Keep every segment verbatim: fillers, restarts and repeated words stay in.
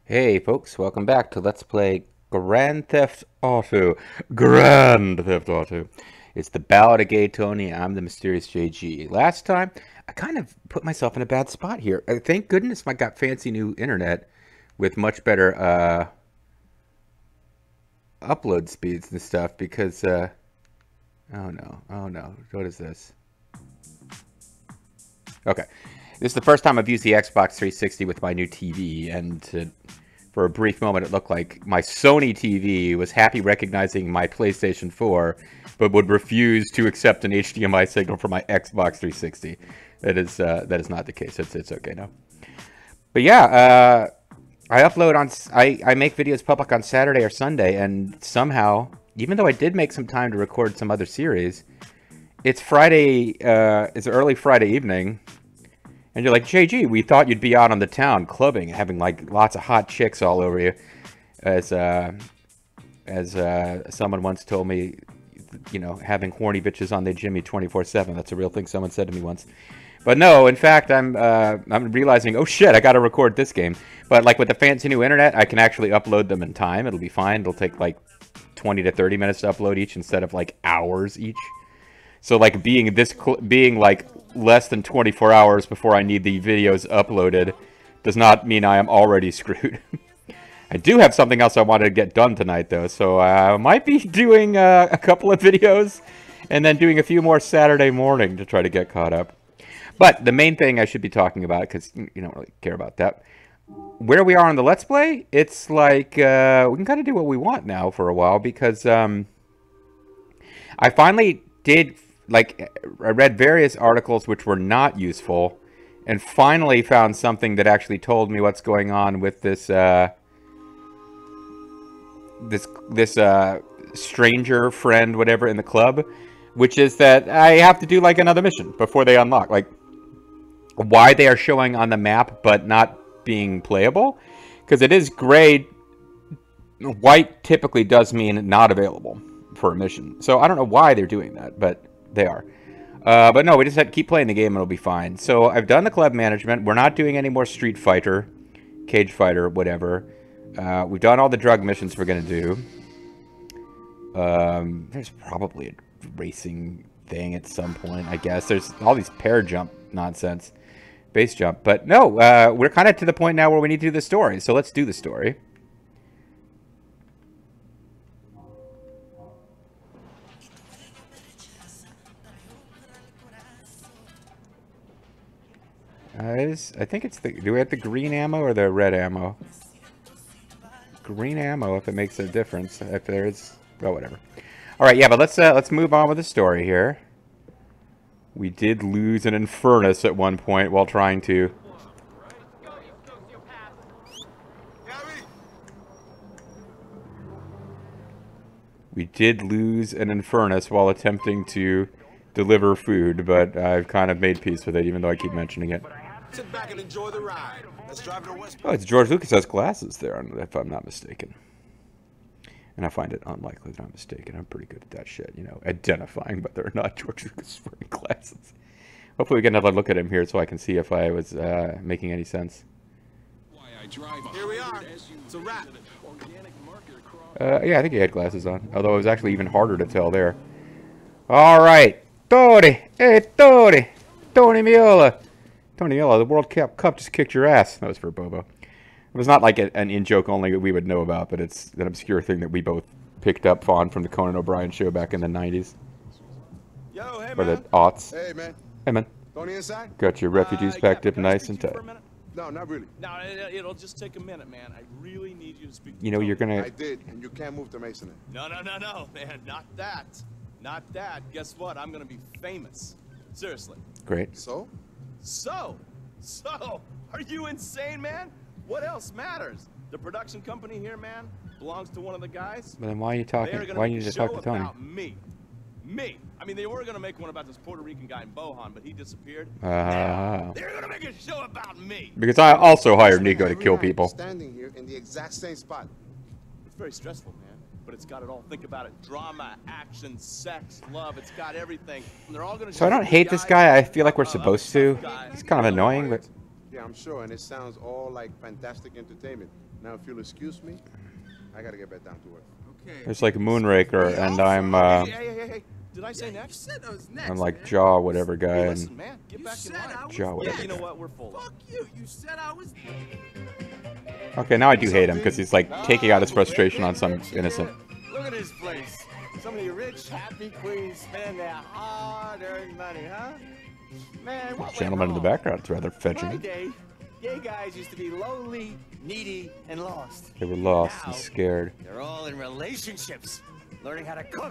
Hey folks, welcome back to Let's Play Grand Theft Auto. Grand Theft Auto. It's the Ballad of Gay Tony. I'm the mysterious J G. Last time, I kind of put myself in a bad spot here. Uh, Thank goodness I got fancy new internet with much better uh, upload speeds and stuff because, uh, oh no, oh no, what is this? Okay, this is the first time I've used the Xbox three sixty with my new T V, and to For a brief moment, it looked like my Sony T V was happy recognizing my PlayStation four, but would refuse to accept an H D M I signal from my Xbox three sixty. That is uh, that is not the case. It's it's okay now. But yeah, uh, I upload on I I make videos public on Saturday or Sunday, and somehow, even though I did make some time to record some other series, it's Friday. Uh, it's early Friday evening. And you're like, J G, we thought you'd be out on the town clubbing, having like lots of hot chicks all over you. As uh, as uh, someone once told me, you know, having horny bitches on their Jimmy twenty-four seven. That's a real thing someone said to me once. But no, in fact, I'm uh, I'm realizing, oh shit, I got to record this game. But like with the fancy new internet, I can actually upload them in time. It'll be fine. It'll take like twenty to thirty minutes to upload each instead of like hours each. So like being this cl being like less than twenty-four hours before I need the videos uploaded does not mean I am already screwed. I do have something else I wanted to get done tonight though, so I might be doing uh, a couple of videos and then doing a few more Saturday morning to try to get caught up. But the main thing I should be talking about, because you don't really care about that, where we are on the Let's Play, it's like uh, we can kind of do what we want now for a while, because um, I finally did... Like, I read various articles which were not useful, and finally found something that actually told me what's going on with this, uh, this, this, uh, stranger friend, whatever, in the club, which is that I have to do, like, another mission before they unlock. Like, why they are showing on the map, but not being playable, because it is gray. White typically does mean not available for a mission. So I don't know why they're doing that, but... They are. Uh, but no, we just have to keep playing the game and it'll be fine. So I've done the club management. We're not doing any more Street Fighter, Cage Fighter, whatever. Uh, we've done all the drug missions we're going to do. Um, there's probably a racing thing at some point, I guess. There's all these pair jump nonsense. Base jump. But no, uh, we're kind of to the point now where we need to do the story. So let's do the story. Uh, is, I think it's the... Do we have the green ammo or the red ammo? Green ammo, if it makes a difference. If there is... Oh, whatever. Alright, yeah, but let's, uh, let's move on with the story here. We did lose an Infernus at one point while trying to... We did lose an Infernus while attempting to deliver food, but I've kind of made peace with it, even though I keep mentioning it. Sit back and enjoy the ride. Let's drive to West. Oh, it's George Lucas has glasses there, if I'm not mistaken. And I find it unlikely that I'm mistaken. I'm pretty good at that shit, you know, identifying whether or not George Lucas is wearing glasses. Hopefully we get another look at him here so I can see if I was uh, making any sense. Here we are. It's a wrap. Uh, yeah, I think he had glasses on. Although it was actually even harder to tell there. All right. Tony! Hey, Tony! Tony Miola! Tony Miola, the World Cup Cup just kicked your ass. That was for Bobo. It was not like a, an in-joke only that we would know about, but it's an obscure thing that we both picked up on from the Conan O'Brien show back in the nineties. Yo, hey, Or man. the aughts. Hey, man. Hey, man. Tony inside? Got your refugees Uh, packed yeah, up can I nice speak and to you tight. for a minute? No, not really. No, it, it'll just take a minute, man. I really need you to speak to You know, you're Tony. gonna... I did, and you can't move to Mason. No, no, no, no, man. Not that. Not that. Guess what? I'm gonna be famous. Seriously. Great. So? So, so, are you insane, man? What else matters? The production company here, man, belongs to one of the guys. But then why are you They talking? are gonna Why do make you need a to talk show to Tony? about me. Me. I mean, they were gonna make one about this Puerto Rican guy in Bohan, but he disappeared. Uh, Now, they're gonna make a show about me. because I also hired Nico to kill people. Standing here in the exact same spot. It's very stressful, man. But it's got it all. Think about it. Drama, action, sex, love. It's got everything. And they're all gonna So I don't hate this guy. I feel like we're supposed to. He's kind of annoying, but... Yeah, I'm sure, and it sounds all like fantastic entertainment. Now, if you'll excuse me, I gotta get back down to work. Okay. It's like Moonraker, and I'm uh, Hey, hey, hey, hey. Did I say next? You said I was next, I'm like man. Jaw whatever guy, Hey, and listen, man. Get You back in said line. I was Jaw Yeah, whatever. you know what? We're full. Fuck you. You said I was. okay, now I do hate him because he's like taking out his frustration on some innocent. Look at this place. Some of you rich, happy queens spend their hard-earned money, huh? Man, what went Gentleman in the wrong? background, it's rather In my fetching. day, gay guys used to be lonely, needy, and lost. They were lost Now, and scared. they're all in relationships, learning how to cook.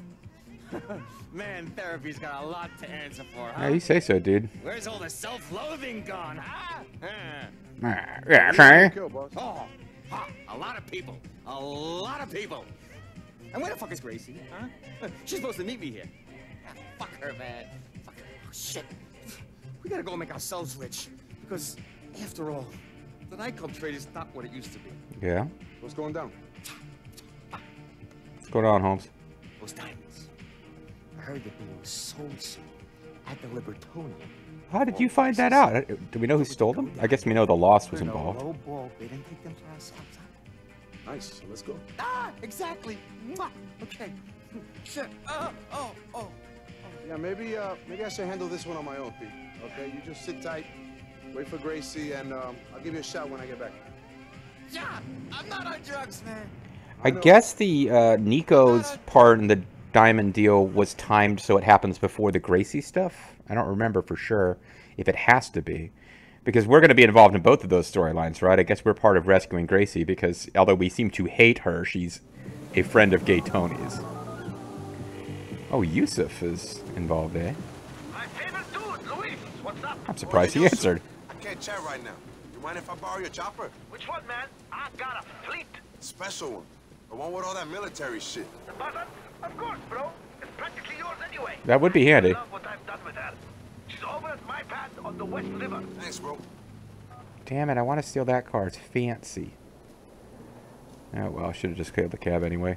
Man, therapy's got a lot to answer for, huh? Yeah, you say so, dude. Where's all the self-loathing gone, huh? Huh. Yeah, okay. Kill, boss. Oh, huh. A lot of people. A lot of people. And where the fuck is Gracie, huh? She's supposed to meet me here. Ah, fuck her, man. Fuck her. Oh, shit. We gotta go make ourselves rich. Because, after all, the nightclub trade is not what it used to be. Yeah. What's going down? What's going on, Holmes? Those diamonds. I heard that they were sold soon at the Libertonian. How did you find that out? Do we know who stole them? I guess we know the loss was We're in a involved. low ball. They didn't take them for ourselves, huh? Nice. So let's go. Ah, exactly. Mwah. Okay. Shit. Oh, oh, oh. Yeah, maybe uh, maybe I should handle this one on my own, Pete. Okay, you just sit tight, wait for Gracie, and um, I'll give you a shot when I get back. Yeah, I'm not on drugs, man. I guess the uh, Nico's part in the diamond deal was timed so it happens before the Gracie stuff. I don't remember for sure if it has to be. Because we're going to be involved in both of those storylines, right? I guess we're part of rescuing Gracie because although we seem to hate her, she's a friend of Gay Tony's. Oh, Yusuf is involved, eh? My favorite dude, Luis. What's up? I'm surprised he answered. I can't chat right now. You mind if I borrow your chopper? Which one, man? I got a fleet. Special one. The one with all that military shit. The Ballad? Of course, bro. It's practically yours anyway. That would be handy. I love what I've done with her. She's over at my pad on the West River. Thanks, bro. Damn it, I want to steal that car. It's fancy. Oh, well, I should have just killed the cab anyway.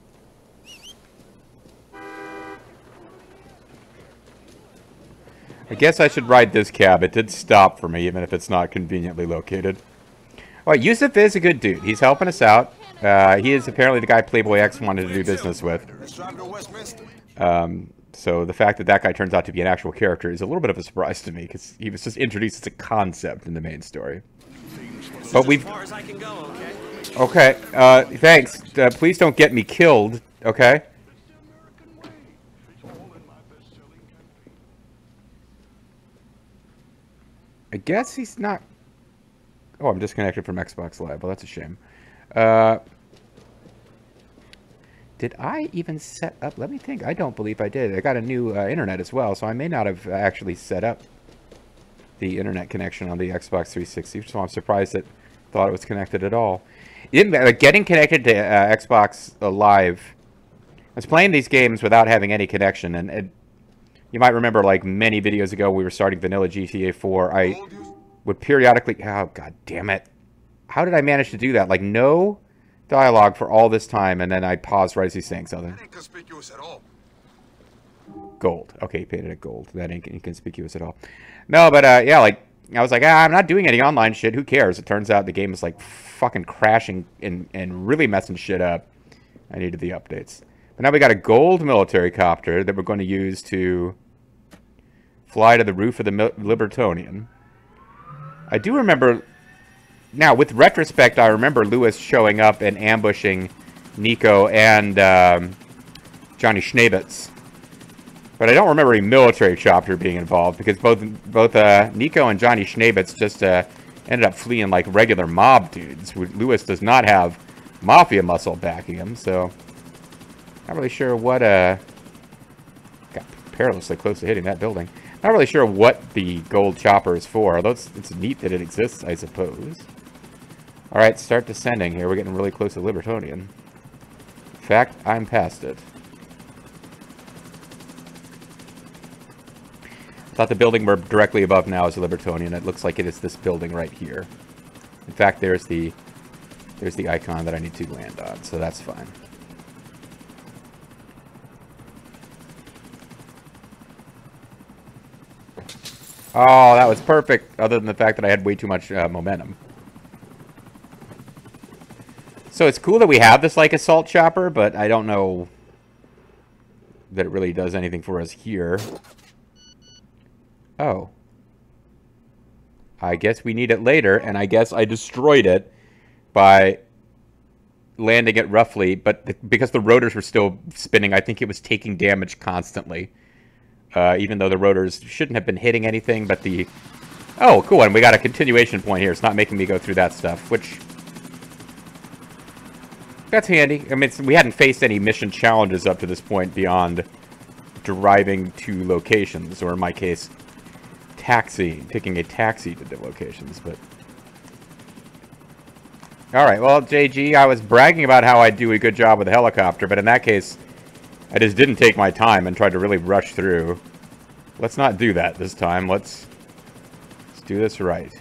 I guess I should ride this cab. It did stop for me, even if it's not conveniently located. All right, Yusuf is a good dude. He's helping us out. Uh, he is apparently the guy Playboy X wanted to do business with. Let's drive to Westminster. Um, so the fact that that guy turns out to be an actual character is a little bit of a surprise to me, because he was just introduced as a concept in the main story. But we've... As far as I can go, okay? Okay, uh, thanks. Uh, please don't get me killed, okay? I guess he's not... Oh, I'm disconnected from Xbox Live. Well, that's a shame. Uh, did I even set up... Let me think. I don't believe I did. I got a new uh, internet as well, so I may not have actually set up the internet connection on the Xbox three sixty, so I'm surprised that thought it was connected at all. It, uh, getting connected to uh, Xbox Live... I was playing these games without having any connection, and it, you might remember, like, many videos ago, we were starting vanilla G T A four. I would periodically... Oh, god damn it. How did I manage to do that? Like, no dialogue for all this time, and then I paused right as he's saying something. That ain't conspicuous at all. Gold. Okay, he painted it gold. That ain't inconspicuous at all. No, but, uh, yeah, like, I was like, ah, I'm not doing any online shit. Who cares? It turns out the game is, like, fucking crashing and, and really messing shit up. I needed the updates. But now we got a gold military copter that we're going to use to fly to the roof of the Libertonian. I do remember... Now, with retrospect, I remember Lewis showing up and ambushing Nico and um, Johnny Schneebitz. But I don't remember a military chopper being involved, because both both uh, Nico and Johnny Schneebitz just uh, ended up fleeing like regular mob dudes. Lewis does not have mafia muscle backing him, so... Not really sure what... Uh, got perilously close to hitting that building. Not really sure what the gold chopper is for, although it's, it's neat that it exists, I suppose. Alright, start descending here. We're getting really close to Libertonian. In fact, I'm past it. I thought the building we're directly above now is the Libertonian. It looks like it is this building right here. In fact, there's the there's the icon that I need to land on, so that's fine. Oh, that was perfect, other than the fact that I had way too much uh, momentum. So it's cool that we have this, like, assault chopper, but I don't know that it really does anything for us here. Oh. I guess we need it later, and I guess I destroyed it by landing it roughly, but th because the rotors were still spinning, I think it was taking damage constantly. Uh, even though the rotors shouldn't have been hitting anything, but the... Oh, cool, and we got a continuation point here. It's not making me go through that stuff, which... That's handy. I mean, it's, we hadn't faced any mission challenges up to this point beyond driving to locations, or in my case, taxi, taking a taxi to the locations, but... Alright, well, J G, I was bragging about how I do a good job with the helicopter, but in that case... I just didn't take my time and tried to really rush through. Let's not do that this time. Let's, let's do this right.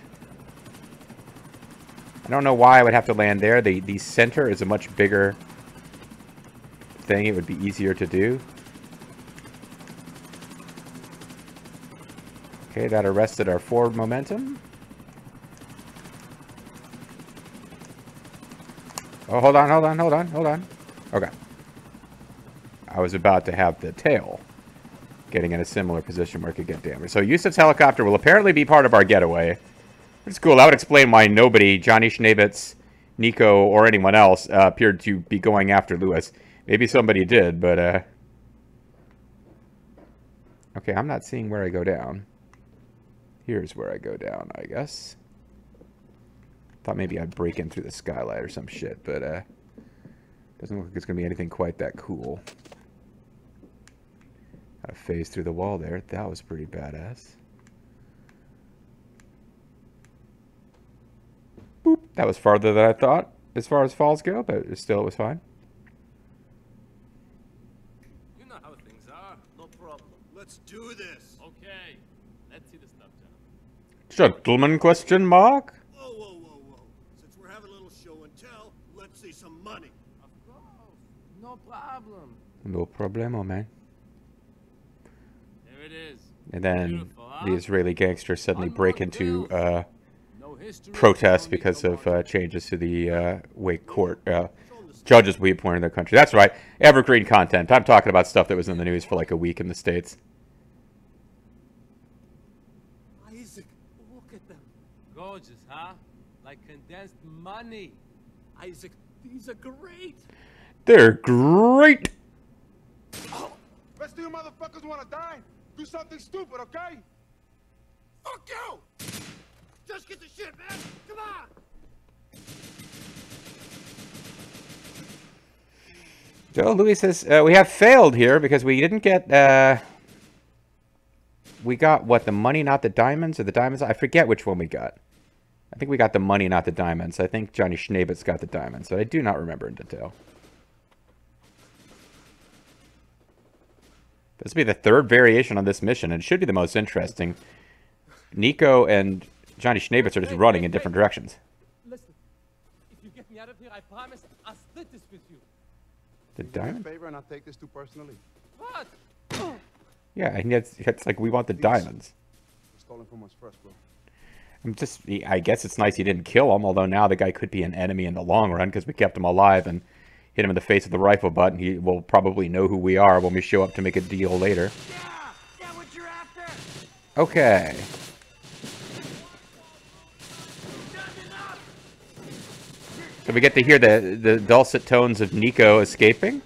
I don't know why I would have to land there. The, the center is a much bigger thing. It would be easier to do. Okay, that arrested our forward momentum. Oh, hold on, hold on, hold on, hold on. Okay. I was about to have the tail getting in a similar position where it could get damaged. So Yusuf's helicopter will apparently be part of our getaway. It's cool. That would explain why nobody, Johnny Schnabitz, Nico, or anyone else, uh, appeared to be going after Lewis. Maybe somebody did, but... Uh... Okay, I'm not seeing where I go down. Here's where I go down, I guess. Thought maybe I'd break in through the skylight or some shit, but... Uh... Doesn't look like it's going to be anything quite that cool. I phased through the wall there. That was pretty badass. Boop. That was farther than I thought as far as falls go, but it still it was fine. You know how things are. No problem. Let's do this. Okay. Let's see the stuff, gentlemen. Gentleman question mark? Whoa, whoa, whoa, whoa. Since we're having a little show and tell, let's see some money. Of course. No problem. No problemo, man. There it is. And then Beautiful, huh? the Israeli gangsters suddenly One break more into bill. uh, No history, protests no need because to of worry. uh, changes to the uh, Wake Court uh, judges we appointed in the country. That's right. Evergreen content. I'm talking about stuff that was in the news for like a week in the States. Isaac, look at them. Gorgeous, huh? Like condensed money. Isaac, these are great. They're great! Rest of you motherfuckers wanna die? Do something stupid, okay? Fuck you! Just get the shit, man! Come on! So Louis says, uh, we have failed here because we didn't get, uh, we got, what, the money, not the diamonds, or the diamonds? I forget which one we got. I think we got the money, not the diamonds. I think Johnny Schnabitz got the diamonds, but I do not remember in detail. This will be the third variation on this mission, and it should be the most interesting. Nico and Johnny Schnabitz are just running in different directions. Listen, if you get me out of here, I promise I'll split this with you. The Do me a diamond? favor and I'll take this too personally. What? Yeah, and it's, it's like we want the diamonds. Stolen from us first, bro. I'm just, I guess it's nice he didn't kill him, although now the guy could be an enemy in the long run because we kept him alive and hit him in the face with the rifle butt, and he will probably know who we are when we show up to make a deal later. Yeah! Yeah, what you're after! Okay. So we get to hear the, the dulcet tones of Nico escaping,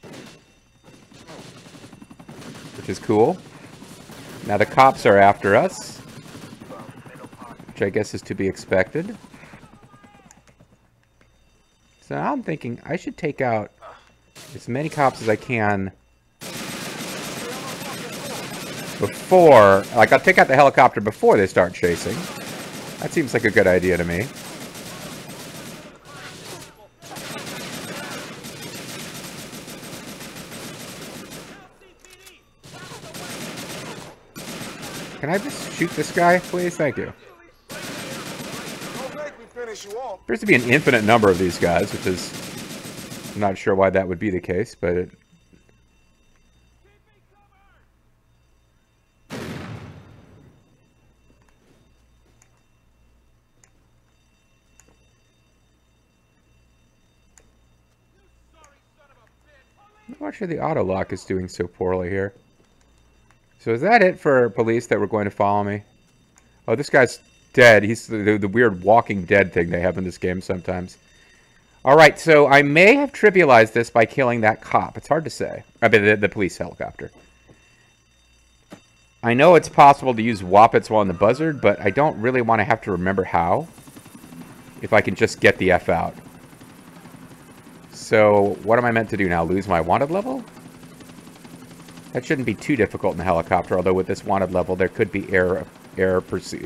which is cool. Now the cops are after us, which I guess is to be expected. So now I'm thinking I should take out as many cops as I can before, like I'll take out the helicopter before they start chasing. That seems like a good idea to me. Can I just shoot this guy, please? Thank you. Appears to be an infinite number of these guys, which is... I'm not sure why that would be the case, but... It... Not sure the auto lock is doing so poorly here. So is that it for police that were going to follow me? Oh, this guy's dead. He's the, the weird Walking Dead thing they have in this game sometimes. Alright, so I may have trivialized this by killing that cop. It's hard to say. I mean, the, the police helicopter. I know it's possible to use Woppets while in the buzzard, but I don't really want to have to remember how. If I can just get the F out. So, what am I meant to do now? Lose my wanted level? That shouldn't be too difficult in the helicopter, although with this wanted level, there could be error, error pursuit.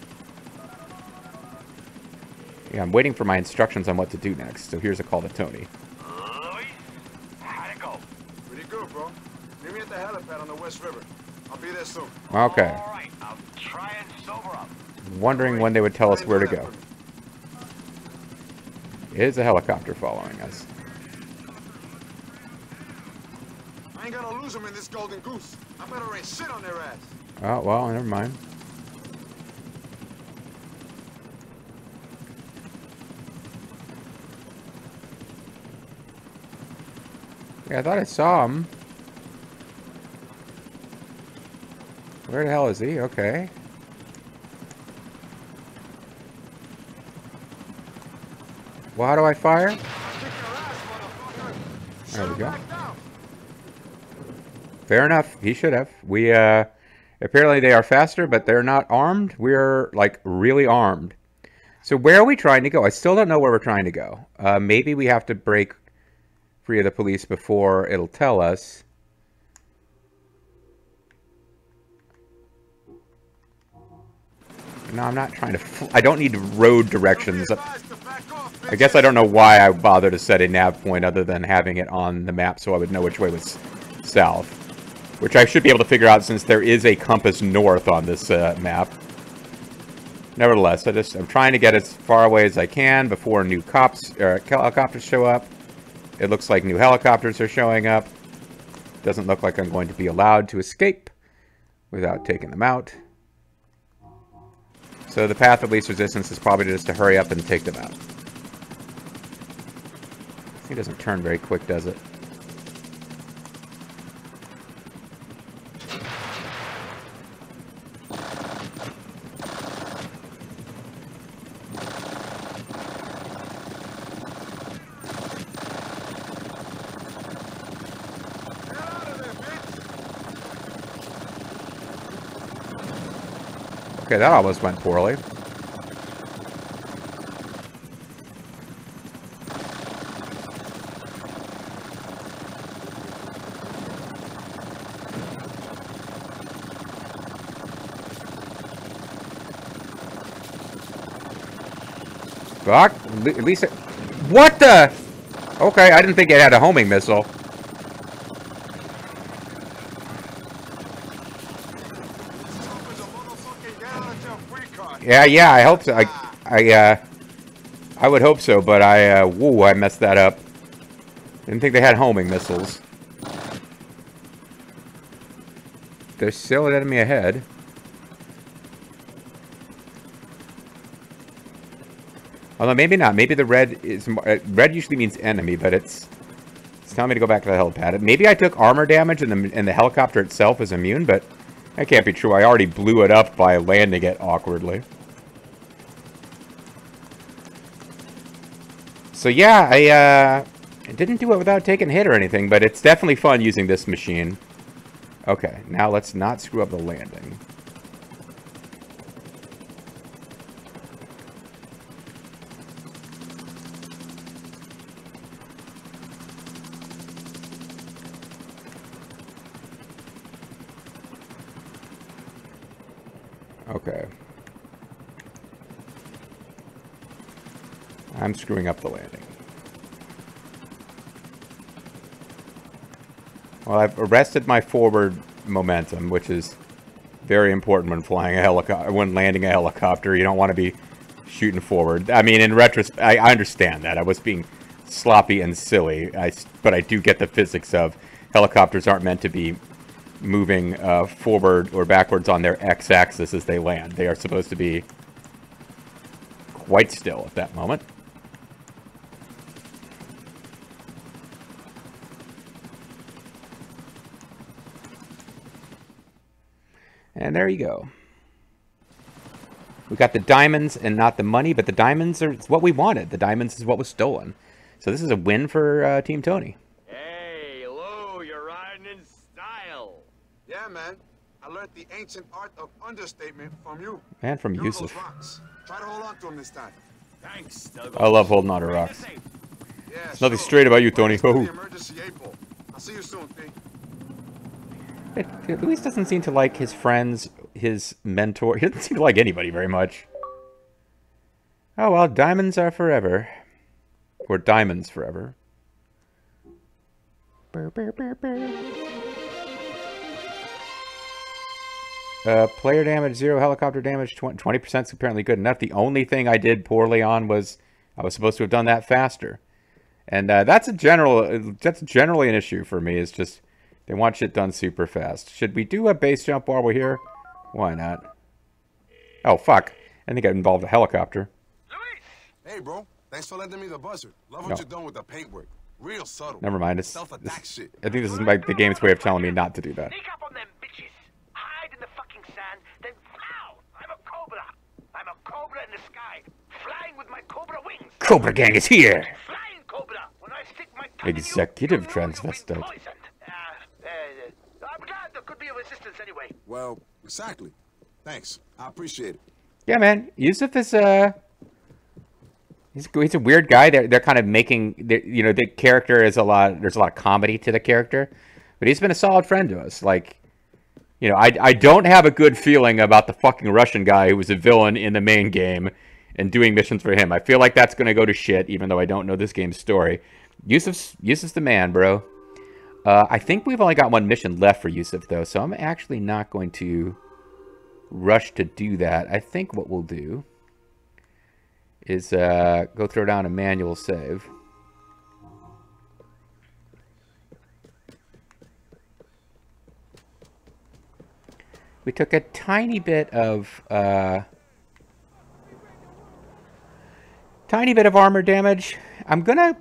Yeah, I'm waiting for my instructions on what to do next, so here's a call to Tony. Louis, how'd it go? Pretty good, bro. Meet me at the helipad on the West River. I'll be there soon. Okay. All right, I'll try and sober up. Wondering when they would tell us where to go. It is a helicopter following us. I ain't gonna lose them in this golden goose. I better rain shit on their ass. Oh, well, never mind. Yeah, I thought I saw him. Where the hell is he? Okay. Well, how do I fire? There we go. Fair enough. He should have. We, uh... Apparently they are faster, but they're not armed. We're, like, really armed. So where are we trying to go? I still don't know where we're trying to go. Uh, maybe we have to break free of the police before it'll tell us. No, I'm not trying to... Fl I don't need road directions. I guess I don't know why I bothered to set a nav point other than having it on the map so I would know which way was south. Which I should be able to figure out since there is a compass north on this uh, map. Nevertheless, I just, I'm trying to get as far away as I can before new cops or helicopters show up. It looks like new helicopters are showing up. Doesn't look like I'm going to be allowed to escape without taking them out. So the path of least resistance is probably just to hurry up and take them out. He doesn't turn very quick, does it? Okay, that almost went poorly. Fuck. At least it... What the? Okay, I didn't think it had a homing missile. Yeah, yeah, I hope so. I, I, uh, I would hope so, but I, uh, woo, I messed that up. Didn't think they had homing missiles. There's still an enemy ahead. Although maybe not. Maybe the red is... Uh, red usually means enemy, but it's... It's telling me to go back to the helipad. Maybe I took armor damage and the, and the helicopter itself is immune, but... That can't be true. I already blew it up by landing it awkwardly. So yeah, I uh, didn't do it without taking a hit or anything, but it's definitely fun using this machine. Okay, now let's not screw up the landing. Okay. I'm screwing up the landing. Well, I've arrested my forward momentum, which is very important when flying a helicopter, when landing a helicopter. You don't want to be shooting forward. I mean, in retrospect, I, I understand that. I was being sloppy and silly, I, but I do get the physics of helicopters aren't meant to be moving uh, forward or backwards on their x-axis as they land. They are supposed to be quite still at that moment. And there you go. We got the diamonds and not the money, but the diamonds are what we wanted. The diamonds is what was stolen. So this is a win for uh, Team Tony. Hey, Lou, you're riding in style. Yeah, man. I learned the ancient art of understatement from you. And from You're Yusuf. those rocks. Try to hold on to them this time. Thanks, Doug. I love holding on to rocks. Yeah, There's nothing sure. straight about you, Tony. Wait, Oh. the emergency April. I'll see you soon, P. It, Luis doesn't seem to like his friends, his mentor. He doesn't seem to like anybody very much. Oh, well, diamonds are forever. Or diamonds forever. Burr, burr, burr, burr. Uh, player damage, zero. Helicopter damage, twenty percent is apparently good enough. The only thing I did poorly on was I was supposed to have done that faster. And uh, that's a general, that's generally an issue for me. It's just they want shit done super fast. Should we do a base jump while we're here? Why not? Oh, fuck. I think I involved a helicopter. Hey, bro. Thanks for lending me the buzzer. Love what No. you're doing with the paintwork. Real subtle. Never mind. It's, Self-attack this, shit. I think this is like the game's way of telling me not to do that. Sneak up on them bitches. Hide in the fucking sand. Then, wow, I'm a cobra. I'm a cobra in the sky. Flying with my cobra wings. Cobra Gang is here! Flying cobra. When I stick my tongue in you, Executive you know you've been transvestite. poisoned. Uh, uh, I'm glad there could be a resistance anyway. Well, exactly. Thanks. I appreciate it. Yeah, man. Yusuf is, uh... He's, he's a weird guy. They're, they're kind of making... You know, the character is a lot... There's a lot of comedy to the character. But he's been a solid friend to us. Like, you know, I, I don't have a good feeling about the fucking Russian guy who was a villain in the main game and doing missions for him. I feel like that's going to go to shit, even though I don't know this game's story. Yusuf's, Yusuf's the man, bro. Uh, I think we've only got one mission left for Yusuf, though, so I'm actually not going to rush to do that. I think what we'll do is uh, go throw down a manual save. We took a tiny bit of uh, tiny bit of armor damage. I'm gonna.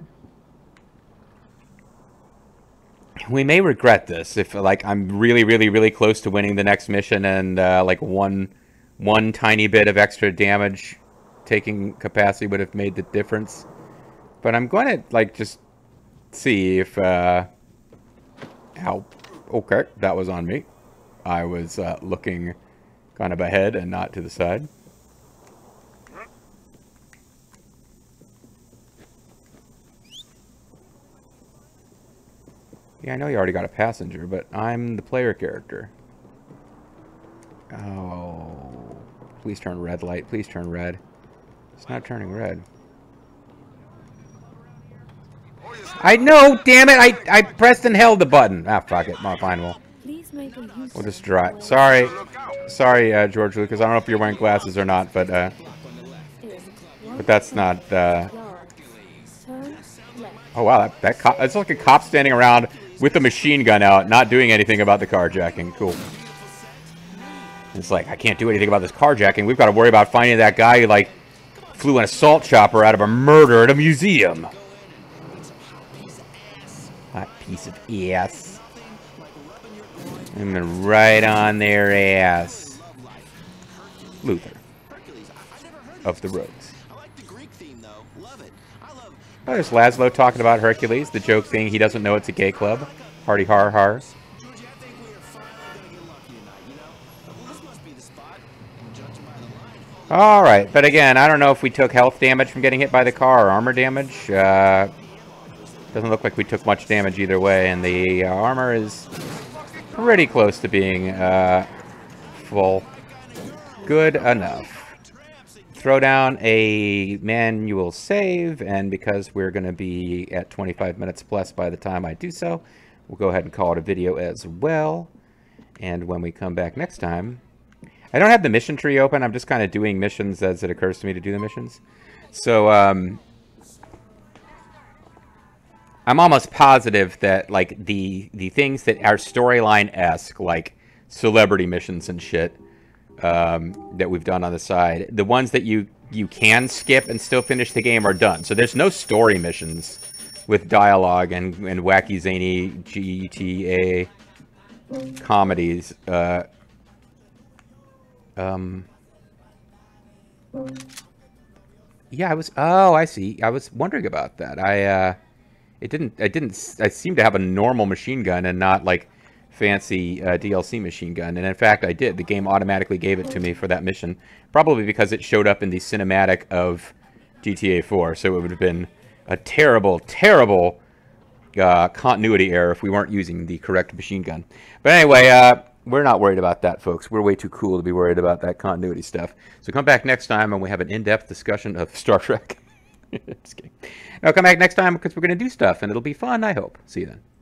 We may regret this if, like, I'm really, really, really close to winning the next mission, and uh, like one, one tiny bit of extra damage taking capacity would have made the difference. But I'm going to like just see if. Uh, ow. Okay, that was on me. I was uh, looking kind of ahead and not to the side. Yeah, I know you already got a passenger, but I'm the player character. Oh, please turn red light. Please turn red. It's not turning red. I know, damn it! I, I pressed and held the button. Ah, fuck it. Oh, fine, we'll, we'll just drive. Sorry. Sorry, uh, George Lucas. I don't know if you're wearing glasses or not, but, uh... But that's not, uh... Oh, wow. That, that cop... It's like a cop standing around with a machine gun out, not doing anything about the carjacking. Cool. It's like, I can't do anything about this carjacking. We've got to worry about finding that guy who, like, flew an assault chopper out of a murder at a museum. Hot piece of ass. And then right on their ass. Luther. Of the Rogues. Oh, there's Laszlo talking about Hercules. The joke being he doesn't know it's a gay club. Hardy har har. Alright, but again, I don't know if we took health damage from getting hit by the car or armor damage. Uh, doesn't look like we took much damage either way, and the uh, armor is pretty close to being uh, full. Good enough. Throw down a manual save, and because we're going to be at twenty-five minutes plus by the time I do so, we'll go ahead and call it a video as well. And when we come back next time, I don't have the mission tree open. I'm just kind of doing missions as it occurs to me to do the missions. So, um, I'm almost positive that, like, the, the things that are storyline-esque, like celebrity missions and shit, um, that we've done on the side, the ones that you, you can skip and still finish the game are done. So there's no story missions with dialogue and, and wacky, zany G T A comedies, uh, Um. Yeah, I was. Oh, I see. I was wondering about that. I. Uh, it didn't. I didn't. I seem to have a normal machine gun and not like fancy uh, D L C machine gun. And in fact, I did. The game automatically gave it to me for that mission, probably because it showed up in the cinematic of G T A four. So it would have been a terrible, terrible uh, continuity error if we weren't using the correct machine gun. But anyway, uh, we're not worried about that, folks. We're way too cool to be worried about that continuity stuff. So come back next time and we have an in-depth discussion of Star Trek. Just kidding. Now come back next time because we're going to do stuff and it'll be fun, I hope. See you then.